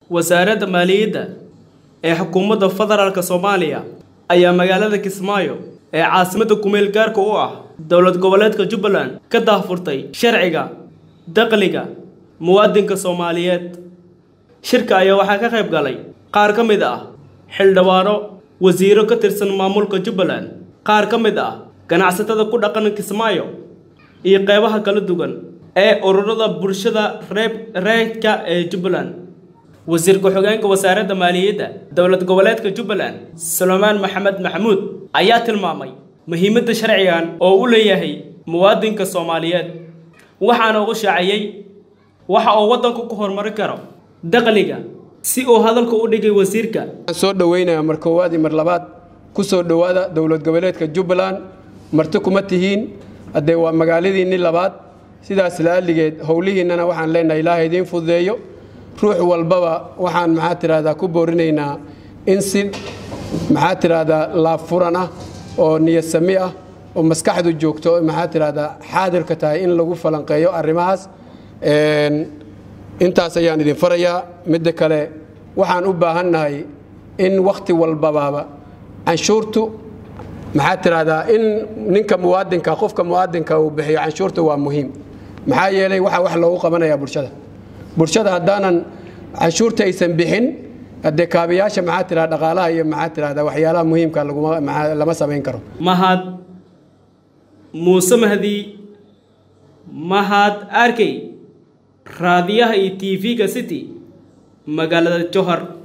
wasaaradda maaliyadda ee xukuumadda federaalka Soomaaliya ayaa magaalada Kismaayo ee caasimadda kumeel gaarka u ah dowlad goboleedka Jubbaland ka daahfurtay sharciga dakhliga muwaadinka Soomaaliyeed. Shirka ayaa waxaa ka qayb galay qaar ka mid ah xildhibaano wasiiro ka tirsan maamulka Jubbaland, qaar ka mid ah ganacsatada ku dhaqan Kismaayo iyo qaybaha kala duwan ee ururada bulshada reerka ee Jubbaland. وزير ku-xigeenka wasaaradda maaliyadda dowlad goboleedka Jubbaland Suleymaan Maxamed Maxamuud ayaa tilmaamay muhiimadda sharcigan oo uu leeyahay muwaadinka Soomaaliyeed, waxaana uu shaaciyay waxa uu wadanku ku hormarin karo dakhliga si uu hadalka u dhigay wasiirka. soo dhaweynaya mar koowaad iyo mar labaad ku soo dhawaada dowlad goboleedka Jubbaland, marti kuma tihiin hadee waa magaaladiinni labaad, sidaas laaligeed howlihiinana waxaan leenahay Ilaahay idin fududeeyo. ruux walbaba waxaan maxaa tiraahdaa ku boorinaynaa in si maxaa tiraahdaa la furan ah oo niyad sami ah oo maskaxdu joogto maxaa tiraahdaa xaadirka tahay in lagu falanqeeyo arrimahaas. intaas ayaan idin farayaa. mid kale waxaan u baahanahay in waqti walbaba canshuurtu maxaa tiraahdaa in ninka muwaadinka qofka muwaadinka uu bixiyo canshuurta waa muhiim, maxaa yeelay waxa wax loogu qabanayaa bulshada haddaanan canshuurta aysan bixin hadee kaabiyaasha maxaa tiraahdaa dhaqaalaha iyo maxaa tiraahdaa waxyaalaha muhiimka lama samayn karo. Mahad Muuse Mahdi Mahad Arkey raadiyaha iyo TV-ga City magaalada Johor.